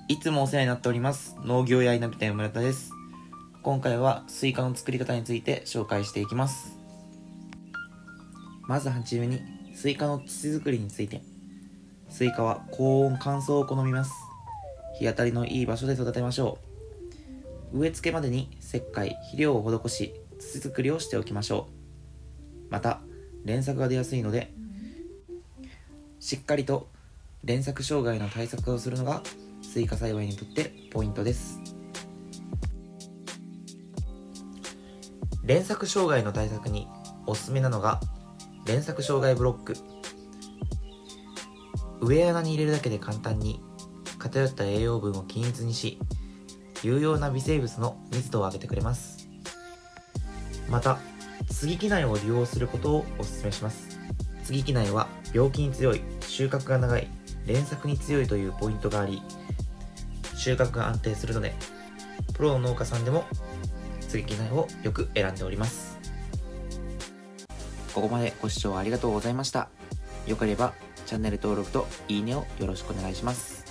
いつもお世話になっております農業や稲みたい村田です。今回はスイカの作り方について紹介していきます。まずはじめにスイカの土作りについて。スイカは高温乾燥を好みます。日当たりのいい場所で育てましょう。植え付けまでに石灰、肥料を施し土作りをしておきましょう。また連作が出やすいのでしっかりと連作障害の対策をするのがスイカ栽培にとってポイントです。連作障害の対策におすすめなのが連作障害ブロック。植え穴に入れるだけで簡単に偏った栄養分を均一にし、有用な微生物の密度を上げてくれます。また接ぎ木苗を利用することをお勧めします。接ぎ木苗は病気に強い、収穫が長い、連作に強いというポイントがあり、収穫が安定するのでプロの農家さんでも接ぎ木苗をよく選んでおります。ここまでご視聴ありがとうございました。よければチャンネル登録といいねをよろしくお願いします。